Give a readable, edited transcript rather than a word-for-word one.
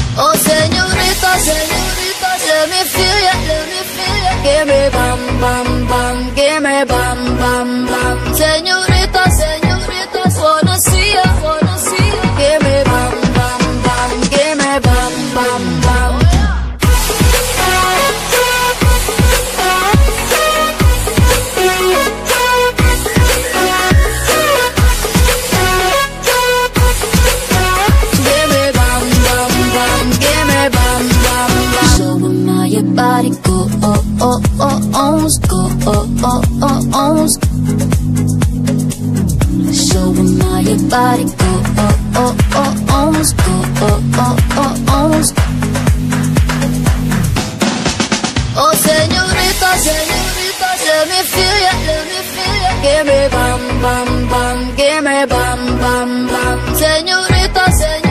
Oh señorita, señorita, let me feel ya, let me feel ya. Give me bam, bam, bam, give me bam, bam, bam. Señorita, señorita, wanna see ya, wanna see ya. Give me bam, bam, bam, give me bam, bam, bam. Body go, oh, oh, oh, ohs, go, oh, oh, oh, ohs. Show 'em how your body go, oh, oh, oh, ohs, go, oh, oh, oh, ohs. Oh señorita, señorita, let me feel ya, let me feel ya. Give me bam, bam, bam, give me bam, bam, bam. Señorita, señorita.